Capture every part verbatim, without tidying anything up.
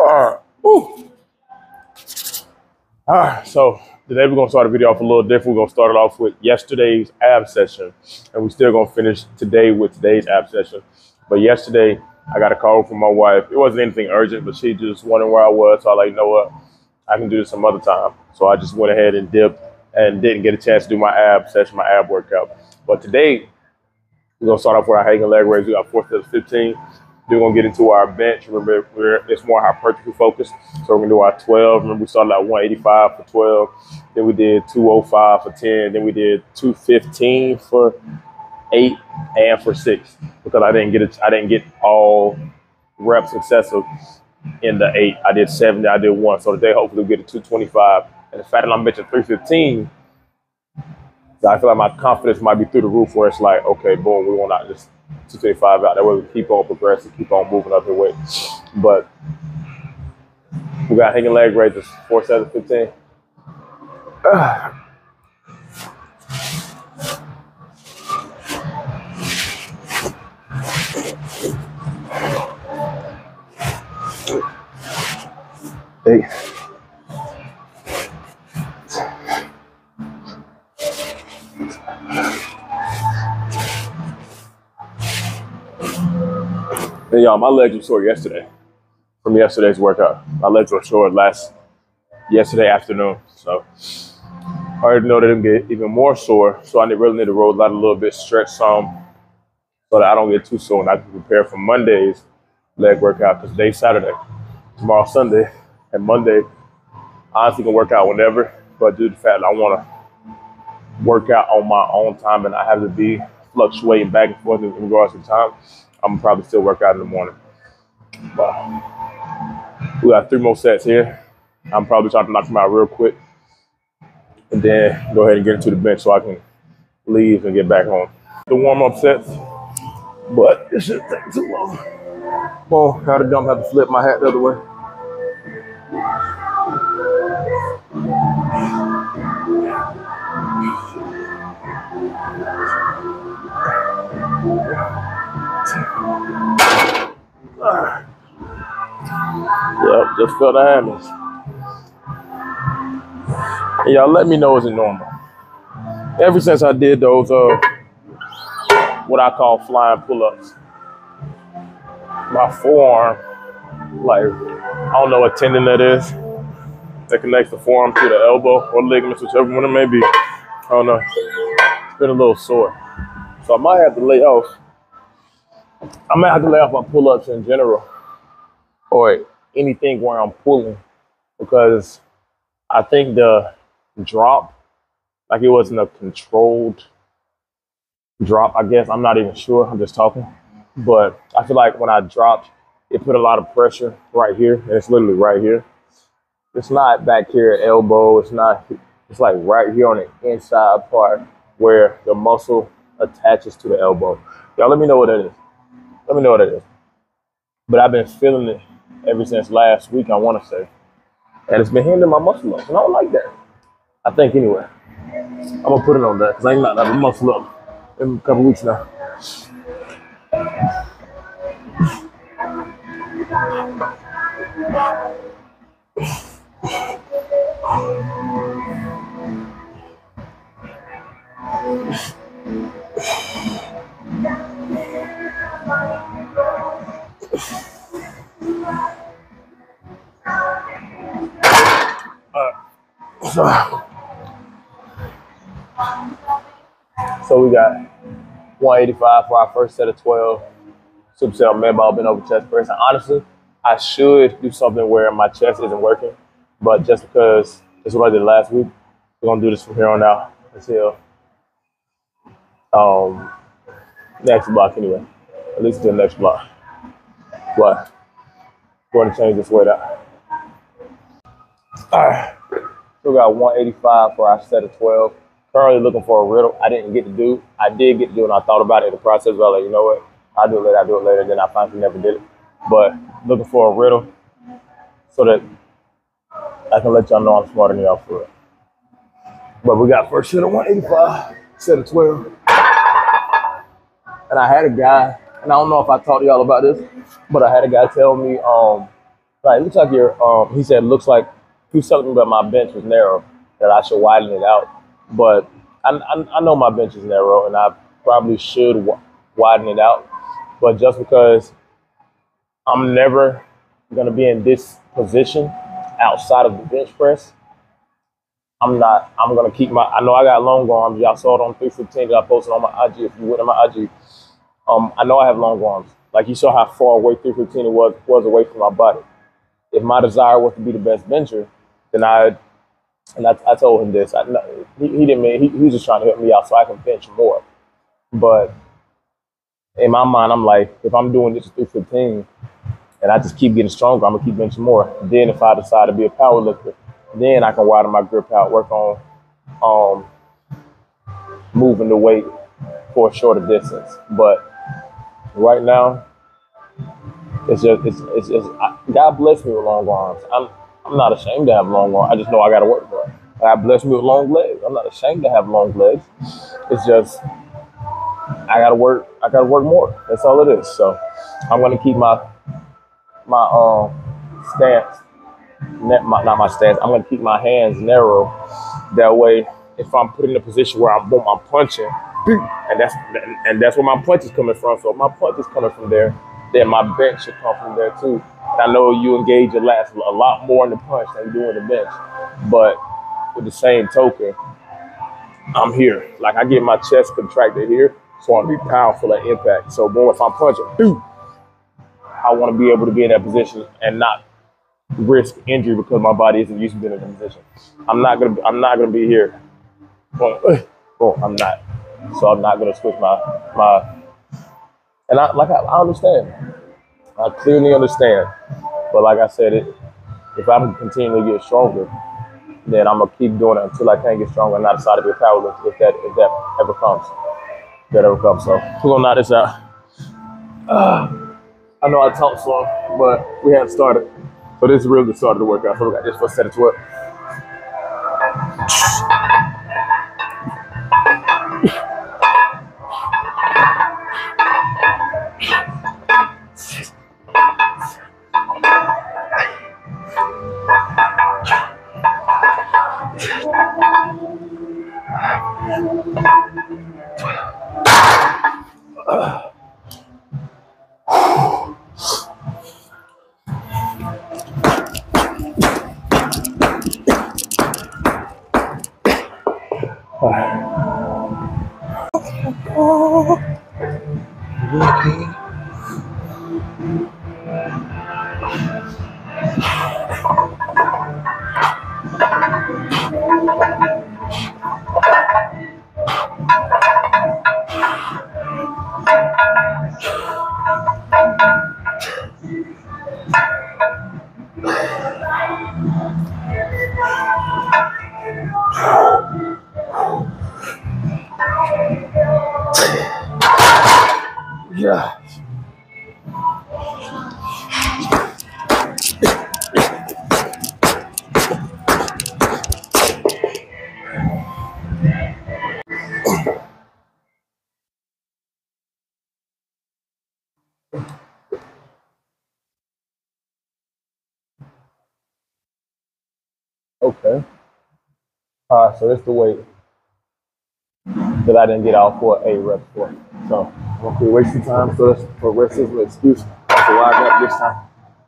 right. Woo. All right. So today we're gonna start the video off a little different. We're gonna start it off with yesterday's ab session, and we're still gonna finish today with today's ab session. But yesterday I got a call from my wife. It wasn't anything urgent, but she just wondering where I was. So I like, you know what? I can do this some other time. So I just went ahead and dipped and didn't get a chance to do my ab session, my ab workout. But today we're gonna start off with our hanging leg raise. We got four sets of fifteen. Then we're gonna get into our bench. Remember, we're, it's more hypertrophy focused. So we're gonna do our twelve. Remember, we started at one eighty-five for twelve. Then we did two oh five for ten. Then we did two fifteen for eight and for six, because I didn't get it. I didn't get all reps excessive in the eight. I did seventy. I did one. So today, hopefully, we get to two twenty-five. And the fact that I'm benching three fifteen, I feel like my confidence might be through the roof, where it's like, okay, boom, we want to just two twenty-five out. That way we keep on progressing, keep on moving up in weight. But we got hanging leg raises, four sets of fifteen. Uh. Hey. Hey, y'all, my legs were sore yesterday from yesterday's workout. My legs were sore last yesterday afternoon. So I already know that I'm get even more sore. So I really need to roll out a little bit, stretch some, so that I don't get too sore and I can prepare for Monday's leg workout, because today's Saturday, tomorrow's Sunday, and Monday I honestly can work out whenever, but due to the fact that I want to work out on my own time and I have to be fluctuating back and forth in regards to time, I'm gonna probably still work out in the morning. But we got three more sets here. I'm probably trying to knock them out real quick and then go ahead and get into the bench so I can leave and get back home. The warm-up sets, but it shouldn't take too long. Well, how the dumb have to flip my hat the other way. Yep, just felt the handles. And y'all let me know, is it normal? Ever since I did those, uh, what I call flying pull-ups, my forearm, like, I don't know what tendon that is, that connects the forearm to the elbow or ligaments, whichever one it may be. I don't know. It's been a little sore. So I might have to lay off. I might have to lay off my pull-ups in general, or anything where I'm pulling, because I think the drop, like it wasn't a controlled drop, I guess. I'm not even sure. I'm just talking. But I feel like when I dropped, it put a lot of pressure right here, and it's literally right here. It's not back here at elbow. It's not, it's like right here on the inside part where the muscle attaches to the elbow. Y'all let me know what that is. Let me know what that is. But I've been feeling it ever since last week, I want to say. And it's been hindering my muscle up. And I don't like that. I think anyway. I'm going to put it on that because I ain't not having muscle up in a couple weeks now. So, so we got one eighty-five for our first set of twelve. Supercell med ball bent over chest press. And honestly, I should do something where my chest isn't working, but just because this is what I did last week, we're gonna do this from here on out until um next block anyway. At least until the next block. But we're gonna change this weight out. All right. So we got one eighty-five for our set of twelve. Currently looking for a riddle. I didn't get to do. I did get to do it, and I thought about it in the process, but I was like, you know what? I'll do it later, I'll do it later. Then I finally never did it. But looking for a riddle so that I can let y'all know I'm smarter than y'all for it. But we got first set of one eighty-five, set of twelve. And I had a guy, and I don't know if I talked to y'all about this, but I had a guy tell me um, Like, it looks like you're, um, he said, looks like, he was telling me about my bench was narrow, that I should widen it out. But I, I, I know my bench is narrow, and I probably should w- widen it out. But just because I'm never going to be in this position outside of the bench press, I'm not, I'm going to keep my, I know I got long arms. Y'all saw it on three fifteen that I posted on my I G. If you went on my I G, um, I know I have long arms. Like, you saw how far away three fifteen it was, was away from my body. If my desire was to be the best bencher, then I, and I, I told him this. I, he, he didn't mean, he, he was just trying to help me out so I can bench more. But in my mind, I'm like, if I'm doing this at three fifteen and I just keep getting stronger, I'm gonna keep benching more. Then if I decide to be a power lifter, then I can widen my grip out, work on um, moving the weight for a shorter distance. But right now, it's just, it's, it's just, I, God bless me with long arms. I'm, I'm not ashamed to have long arms. I just know I gotta work for it. God bless me with long legs. I'm not ashamed to have long legs. It's just, I gotta work. I gotta work more. That's all it is. So I'm gonna keep my my um stance, not my, not my stance. I'm gonna keep my hands narrow. That way, if I'm put in a position where I'm, I'm punching, and that's and that's where my punch is coming from. So if my punch is coming from there, then my bench should come from there too. And I know you engage your lats a lot more in the punch than you do in the bench, but with the same token, I'm here. Like, I get my chest contracted here, so I want to be powerful at impact. So, boy, if I'm punching, boom, I want to be able to be in that position and not risk injury because my body isn't used to being in that position. I'm not gonna. I'm not gonna be here. Boom, boom, I'm not. So I'm not gonna switch my my. And I like I, I understand. I clearly understand. But like I said, it. If I'm continuing to get stronger, then I'm gonna keep doing it until I can't get stronger and I decide to be a power lifter if that if that ever comes. If that ever comes. So we're gonna knock this out. Uh, I know I talked slow, but we haven't started. So this is really the start of the workout. So we got this for set of twelve. Yeah. Okay. All right, so that's the weight that I didn't get out for eight reps for. So I'm gonna quit wasting time. So that's for racism excuse. That's why I got this time.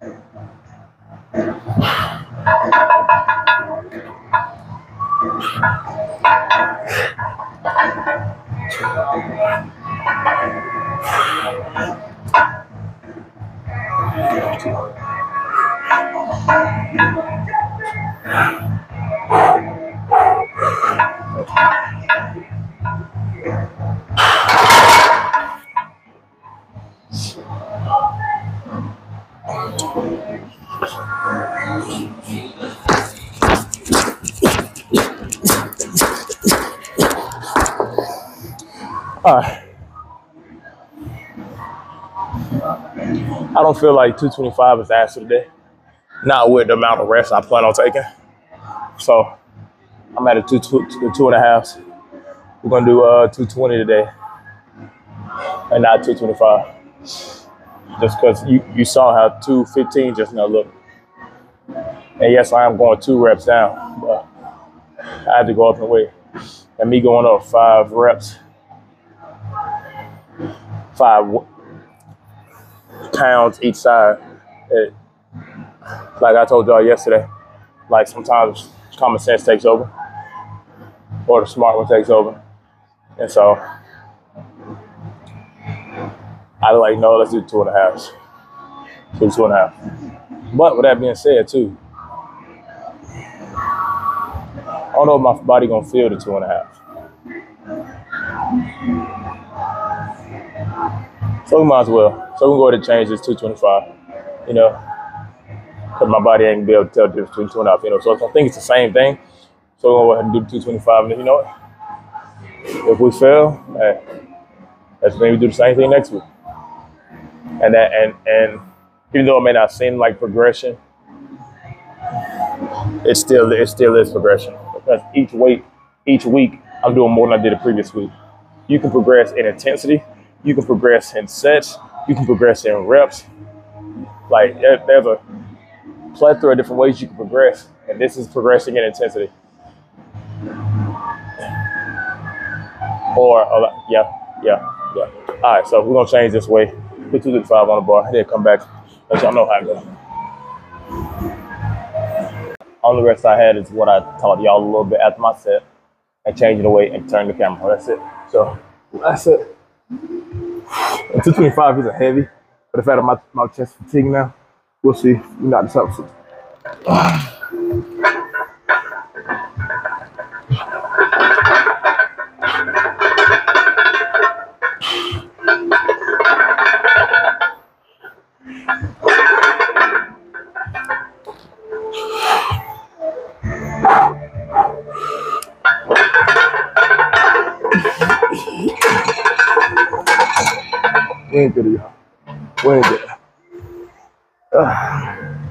All right. I don't feel like two twenty-five is the answer today. Not with the amount of rest I plan on taking. So I'm at a two, two, two, two and a half. We're gonna do uh two twenty today, and not two twenty-five. Just because you, you saw how two fifteen just now looked. And yes, I am going two reps down, but I had to go up in weight. And me going up five reps, five w- pounds each side. It, like I told y'all yesterday, like sometimes common sense takes over, or the smart one takes over. And so I was like, no, let's do two and a half. Do two and a half. But with that being said, too, I don't know if my body gonna feel the two and a half. So we might as well. So we can go ahead and change this to two twenty-five, you know, because my body ain't gonna be able to tell the difference between two and a half, you know. So I think it's the same thing. So we'll go ahead and do the two twenty-five, and you know what? If we fail, hey, let's maybe do the same thing next week. And that, and and even though it may not seem like progression, it still it still is progression, because each week, each week I'm doing more than I did the previous week. You can progress in intensity, you can progress in sets, you can progress in reps. Like there, there's a plethora of different ways you can progress, and this is progressing in intensity. Or uh, yeah, yeah, yeah. All right, so we're gonna change this way. Put two to five on the bar, then come back. Let y'all know how it goes. Only rest I had is what I taught y'all a little bit after my set, and changing the weight and turn the camera. That's it. So that's it. And two twenty-five isn't heavy, but the fact that my, my chest fatigue now, we'll see. We knock this out. We ain't good, y'all. We ain't good. Uh.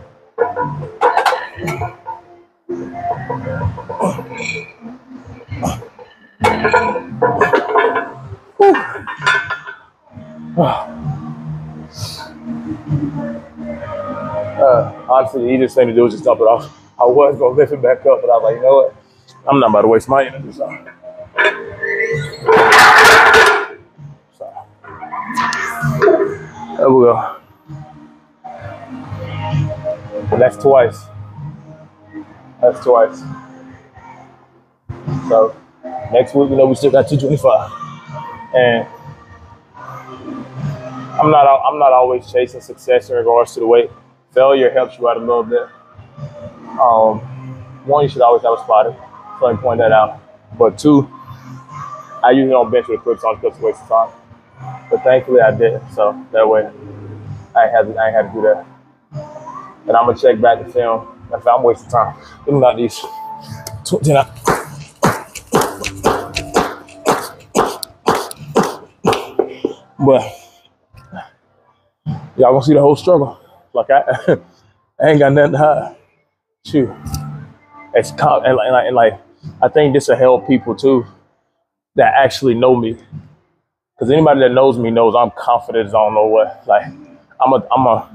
Uh, honestly, the easiest thing to do is just dump it off. I was gonna lift it back up, but I was like, you know what? I'm not about to waste my energy. So, so. There we go. And that's twice. That's twice. So next week, you know, we still got two twenty-five, and I'm not. I'm not always chasing success in regards to the weight. Failure helps you out a little bit. Um, one, you should always have a spotter, so I can point that out. But two, I usually don't bench with clips on because it's a waste of time. But thankfully, I did, so that way I ain't had to, I ain't had to do that. And I'm gonna check back the film if I'm wasting time. Even not these. Then I, but y'all gonna see the whole struggle. Like I, I ain't got nothing to hide. Shoot, it's and like, and like, and like I think this will help people too that actually know me. Because anybody that knows me knows I'm confident as I don't know what. Like I'm a, I'm a.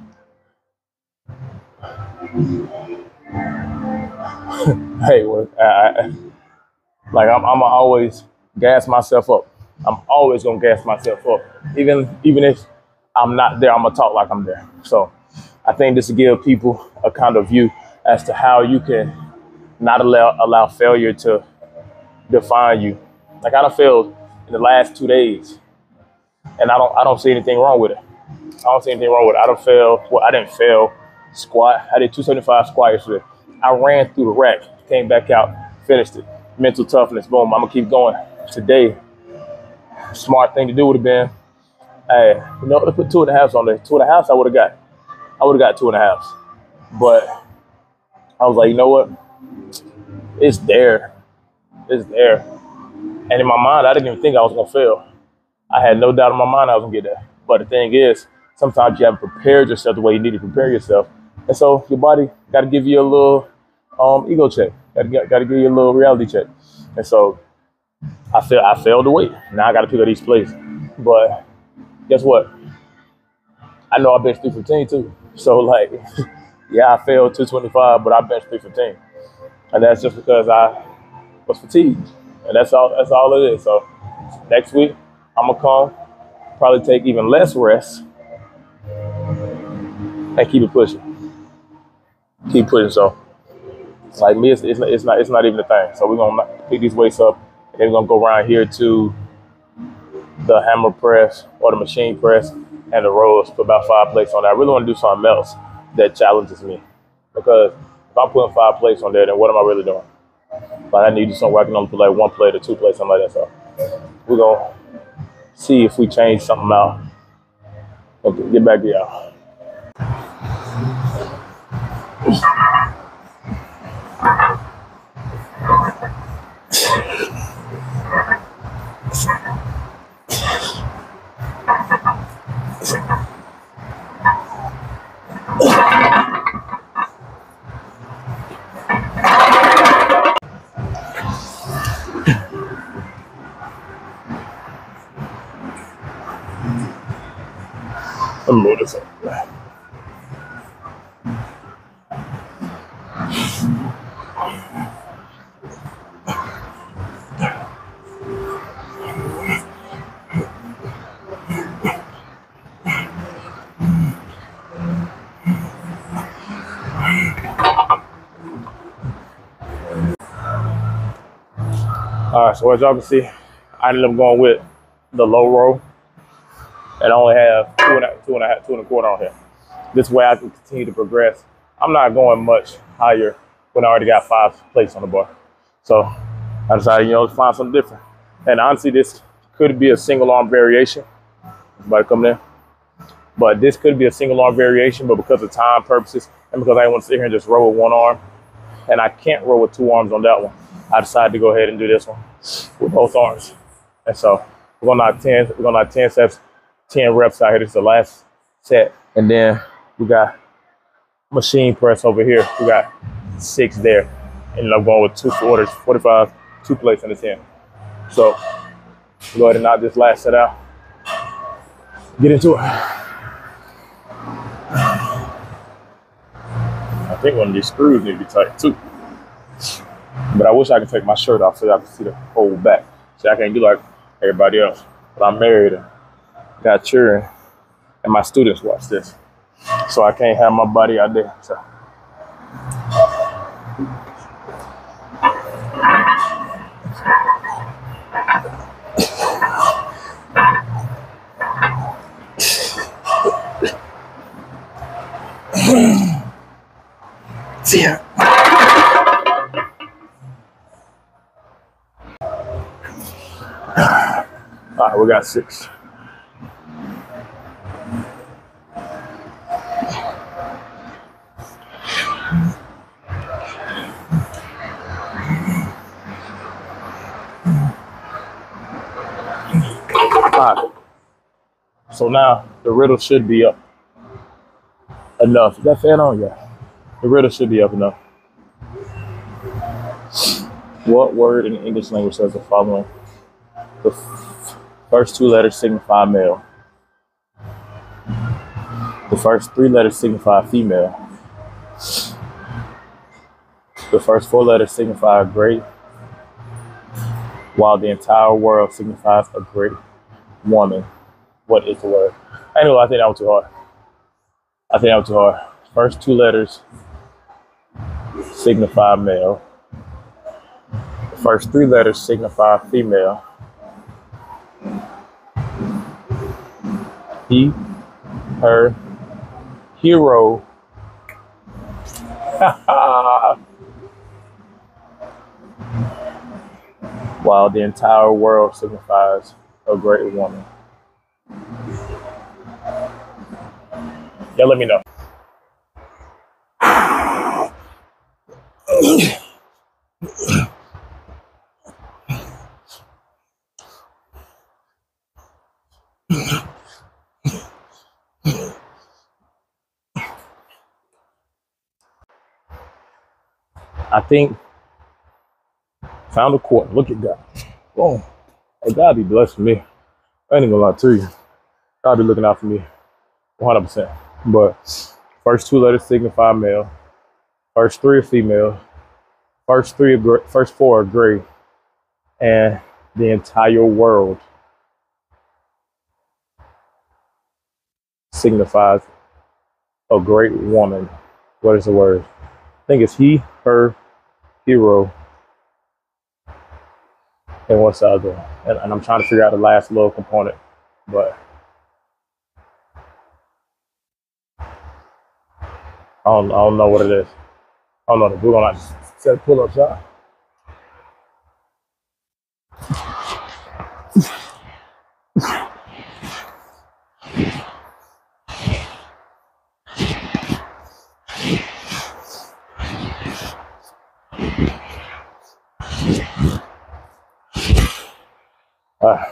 hey, well, I, I, like I'm, I'm always gas myself up. I'm always gonna gas myself up, even even if I'm not there. I'm gonna talk like I'm there. So I think this will give people a kind of view as to how you can not allow allow failure to define you. Like I done failed in the last two days, and I don't I don't see anything wrong with it. I don't see anything wrong with it. I don't fail. Well, I didn't fail squat. I did two seventy-five squat yesterday. I ran through the rack, came back out, finished it. Mental toughness, boom. I'm gonna keep going. Today, smart thing to do would have been, hey, you know, let's put two and a halves on there. Two and a halves, I would have got. I would have got two and a halves. But I was like, you know what? It's there. It's there. And in my mind, I didn't even think I was gonna fail. I had no doubt in my mind I was gonna get there. But the thing is, sometimes you haven't prepared yourself the way you need to prepare yourself. And so your body got to give you a little um, ego check. Got to got to give you a little reality check. And so I feel I failed the weight. Now I got to pick up these plates. But guess what? I know I benched three fifteen too. So like, Yeah, I failed two twenty-five, but I benched three fifteen, and that's just because I was fatigued, and that's all. That's all it is. So next week, I'm gonna come, probably take even less rest, and keep it pushing. Keep pushing. So like me, it's, it's not it's not it's not even a thing. So we're gonna pick these weights up, and then we're gonna go around here to the hammer press or the machine press and the rows. Put about five plates on that. I really want to do something else that challenges me, because if I'm putting five plates on there, then what am I really doing? Like I need to do something where I can only put like one plate or two plates, something like that. So we're gonna see if we change something out. Okay, get back to y'all. Let me move this up. All right, so as y'all can see, I ended up going with the low row, and I only have two and a, two and a half, two and a quarter on here. This way I can continue to progress. I'm not going much higher when I already got five plates on the bar. So I decided, you know, to find something different. And honestly, this could be a single arm variation. Somebody coming in. But this could be a single arm variation, but because of time purposes and because I didn't want to sit here and just row with one arm, and I can't row with two arms on that one, I decided to go ahead and do this one with both arms. And so we're gonna knock ten, we're gonna knock ten sets, ten reps out here. This is the last set. And then we got machine press over here. We got six there. And I'm going with two quarters, forty-five, two plates in the ten. So we'll go ahead and knock this last set out. Get into it. I think one of these screws need to be tight too. But I wish I could take my shirt off so y'all can see the whole back. See, I can't do like everybody else. But I'm married and got children, and my students watch this. So I can't have my body out there. So. See ya. All right, we got six. All right. So now the riddle should be up enough. Is that fan on? Yeah. The riddle should be up enough. What word in the English language says the following? The f- first two letters signify male. The first three letters signify female. The first four letters signify great, while the entire world signifies a great woman. What is the word? Anyway, I think that was too hard. I think that was too hard. First two letters signify male. The first three letters signify female. He, her, hero. While the entire world signifies a great woman. Yeah, let me know. I think found a quarter. Look at God. Boom. Hey, God be blessing me. I ain't gonna lie to you. God be looking out for me one hundred percent. But First two letters signify male. First three are female. First three are gr- first four are gray, and the entire world signifies a great woman. What is the word? I think it's he, her, hero, and what's the other? And, and I'm trying to figure out the last little component, but I don't, I don't know what it is. I don't know. We're gonna like set pull up shot. Uh,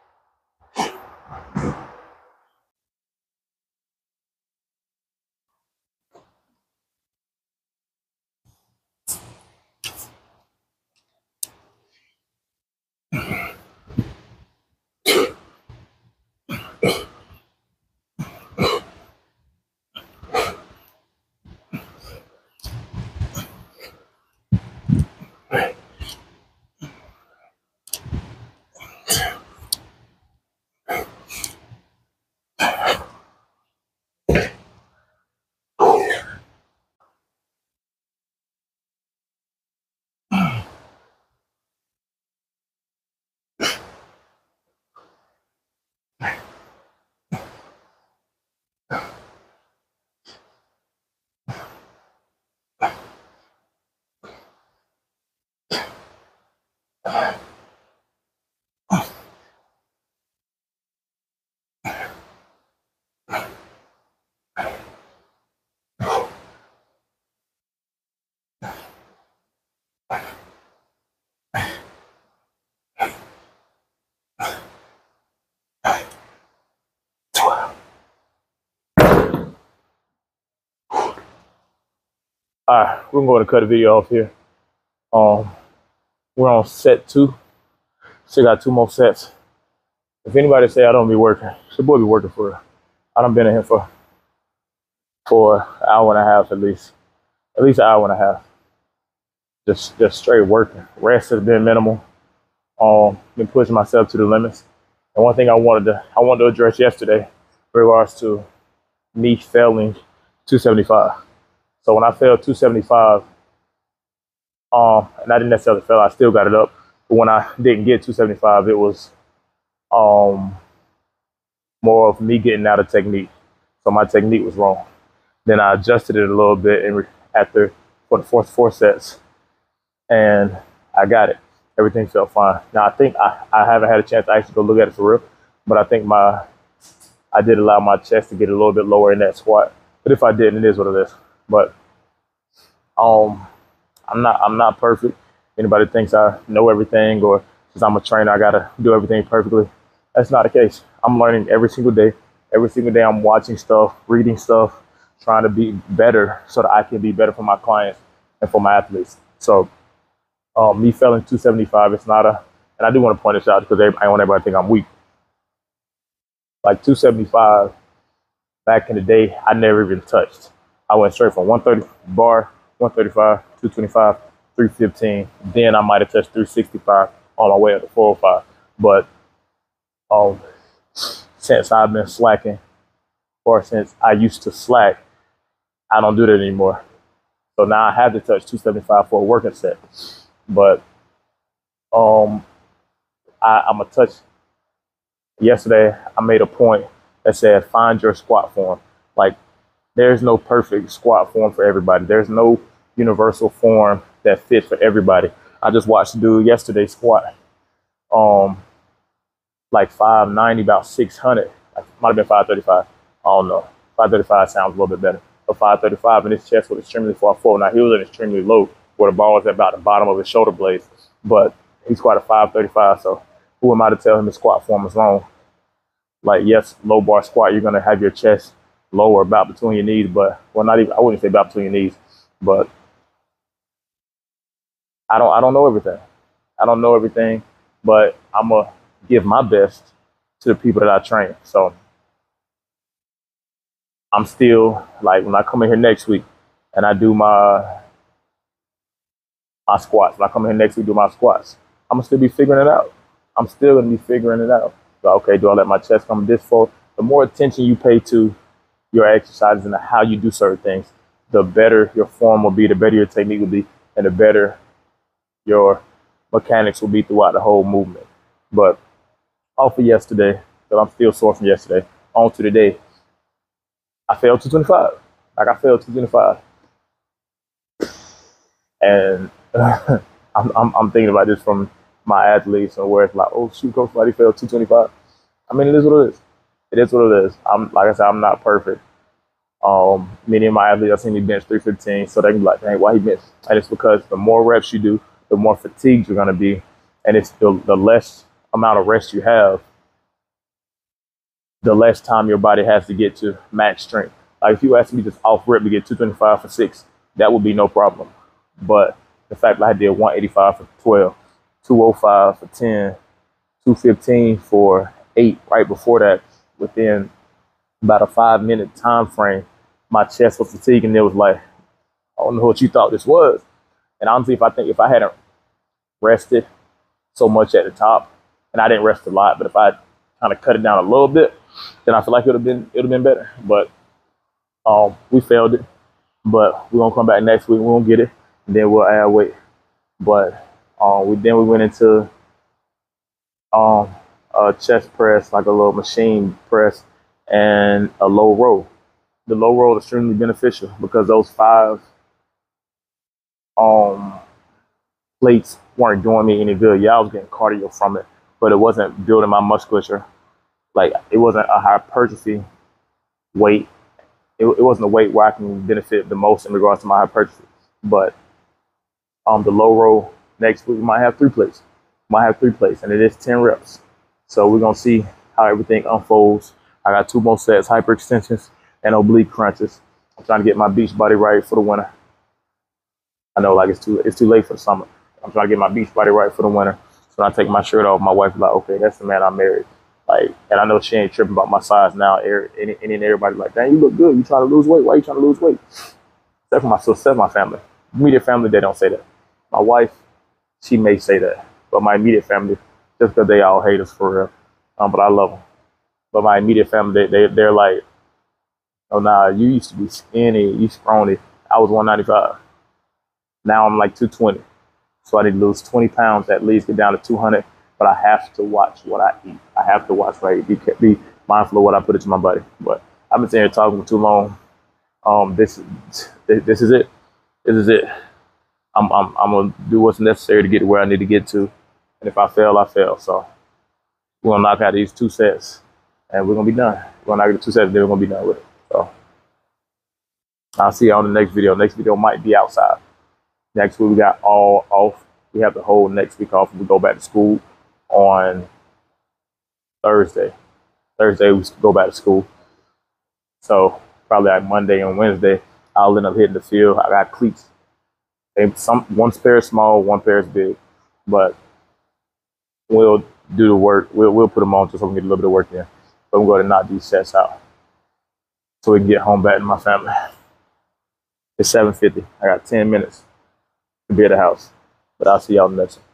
all right, we're going to cut the video off here. Um, we're on set two. Still got two more sets. If anybody say I don't be working, the boy be working for real. I done been in here for for an hour and a half at least, at least an hour and a half. Just just straight working. Rest has been minimal. Um, been pushing myself to the limits. And one thing I wanted to I wanted to address yesterday, in regards to me failing two seventy-five. So when I failed two seventy-five, um, and I didn't necessarily fail, I still got it up. But when I didn't get two seventy-five, it was um more of me getting out of technique. So my technique was wrong. Then I adjusted it a little bit and re- after for the fourth four sets, and I got it. Everything felt fine. Now I think I, I haven't had a chance to actually go look at it for real, but I think my I did allow my chest to get a little bit lower in that squat. But if I didn't, it is what it is. But um, I'm not I'm not perfect. Anybody thinks I know everything, or since I'm a trainer, I gotta do everything perfectly. That's not the case. I'm learning every single day. Every single day I'm watching stuff, reading stuff, trying to be better so that I can be better for my clients and for my athletes. So um, me failing two seventy-five, it's not a, and I do want to point this out because I don't want everybody to think I'm weak. Like two seventy-five, back in the day, I never even touched. I went straight from one thirty bar, one thirty-five, two twenty-five, three fifteen. Then I might have touched three sixty-five on my way up to four oh five. But um, since I've been slacking, or since I used to slack, I don't do that anymore. So now I have to touch two seventy-five for a working set. But um, I, I'm going to touch. Yesterday, I made a point that said, find your squat form. Like, there's no perfect squat form for everybody. There's no universal form that fits for everybody. I just watched a dude yesterday squat um, like five ninety, about six hundred. Like, might have been five thirty-five. I don't know. five thirty-five sounds a little bit better. But five thirty-five, and his chest was extremely far forward. Now, he was at extremely low, where the ball was at about the bottom of his shoulder blades. But he squatted five thirty-five, so who am I to tell him his squat form is wrong? Like, yes, low bar squat, you're going to have your chest lower, about between your knees, but, well, not even, I wouldn't say about between your knees, but I don't, I don't know everything. I don't know everything, but I'm going to give my best to the people that I train. So I'm still like when I come in here next week and I do my my squats. When I come in here next week do my squats, I'm gonna still be figuring it out. I'm still gonna be figuring it out. So, okay, do I let my chest come this far? The more attention you pay to your exercises and how you do certain things, the better your form will be, the better your technique will be, and the better your mechanics will be throughout the whole movement. But off of yesterday, because I'm still sore from yesterday, on to today, I failed two twenty-five. Like I failed two twenty-five. And uh, I'm, I'm, I'm thinking about this from my athletes and where it's like, oh shoot, Coach Flighty failed two twenty-five. I mean, it is what it is. It is what it is. I'm like I said, I'm not perfect. Um, many of my athletes have seen me bench three fifteen, so they can be like, dang, why he bench? And it's because the more reps you do, the more fatigued you're gonna be, and it's the, the less amount of rest you have, the less time your body has to get to max strength. Like if you ask me just off rip to get two twenty-five for six, that would be no problem. But the fact that I did one eighty-five for twelve, two oh five for ten, two fifteen for eight right before that, within about a five minute time frame, my chest was fatigued and it was like, I don't know what you thought this was. And honestly, if I think if I hadn't rested so much at the top, and I didn't rest a lot, but if I kind of cut it down a little bit, then I feel like it would have been it would have been better. But um, we failed it. But we're gonna come back next week. We're gonna get it, and then we'll add weight. But um, we then we went into um, a chest press, like a little machine press, and a low row. The low row is extremely beneficial because those five um, plates weren't doing me any good. Yeah, I was getting cardio from it, but it wasn't building my musculature. Like it wasn't a hypertrophy weight. It, it wasn't a weight where I can benefit the most in regards to my hypertrophy. But um, the low row next week we might have three plates. Might have three plates, and it is ten reps. So we're gonna see how everything unfolds. I got two more sets, hyperextensions and oblique crunches. I'm trying to get my beach body right for the winter. I know like it's too it's too late for the summer. I'm trying to get my beach body right for the winter. So when I take my shirt off, my wife is like, okay, that's the man I married. Like, and I know she ain't tripping about my size now. And then everybody like, dang, you look good. You trying to lose weight? Why are you trying to lose weight? Except for my sister, my family. Immediate family, they don't say that. My wife, she may say that. But my immediate family, just because they all hate us for real. Um, but I love them. But my immediate family, they, they, they're like, oh, nah, you used to be skinny, you scrawny. I was one ninety-five. Now I'm like two twenty. So I need to lose twenty pounds at least, get down to two hundred. But I have to watch what I eat. I have to watch what I eat. Be, be mindful of what I put into my body. But I've been sitting here talking for too long. Um, this, this is it. This is it. I'm, I'm, I'm going to do what's necessary to get to where I need to get to. And if I fail, I fail. So we're going to knock out these two sets. And we're going to be done. We're going to knock out the two sets, and then we're going to be done with it. So I'll see you on the next video. Next video might be outside. Next week, we got all off. We have the whole next week off. We go back to school on Thursday. Thursday, we go back to school. So probably like Monday and Wednesday, I'll end up hitting the field. I got cleats. They, some, one pair is small, one pair is big. But we'll do the work. We'll, we'll put them on just so we can get a little bit of work in. But I'm going to knock these sets out so we can get home back to my family. It's seven fifty. I got ten minutes to be at the house. But I'll see y'all in the next one.